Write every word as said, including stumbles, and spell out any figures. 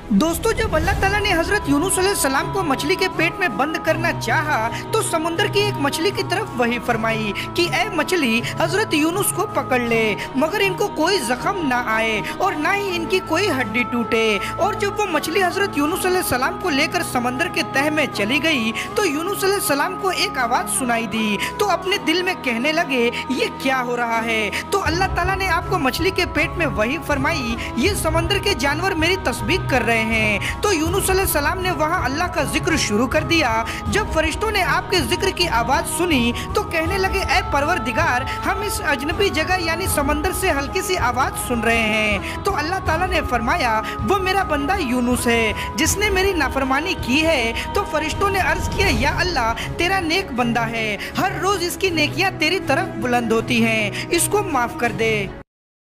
दोस्तों, जब अल्लाह ताला ने हजरत यूनुस अलैहिस्सलाम को मछली के पेट में बंद करना चाहा तो समुद्र की एक मछली की तरफ वही फरमाई कि ए मछली, हजरत यूनुस को पकड़ ले मगर इनको कोई जख्म ना आए और ना ही इनकी कोई हड्डी टूटे। और जब वो मछली हजरत यूनुस अलैहिस्सलाम को लेकर समंदर के तह में चली गई तो यूनुस अलैहिस्सलाम को एक आवाज सुनाई दी तो अपने दिल में कहने लगे ये क्या हो रहा है। तो अल्लाह ताला ने आपको मछली के पेट में वही फरमाई, ये समंदर के जानवर मेरी तस्बीह कर रहे हैं। तो यूनुस अलैहिस्सलाम ने वहां अल्लाह का जिक्र शुरू कर दिया। जब फरिश्तों ने आपके जिक्र की आवाज सुनी तो कहने लगे ए परवरदिगार, हम इस अजनबी जगह यानी समंदर से हल्की सी आवाज सुन रहे हैं। तो अल्लाह ताला ने फरमाया वो मेरा बंदा यूनुस है जिसने मेरी नाफरमानी की है। तो फरिश्तों ने अर्ज किया या अल्लाह, तेरा नेक बंदा है, हर रोज इसकी नेकियां तेरी तरफ बुलंद होती हैं, इसको माफ कर दे।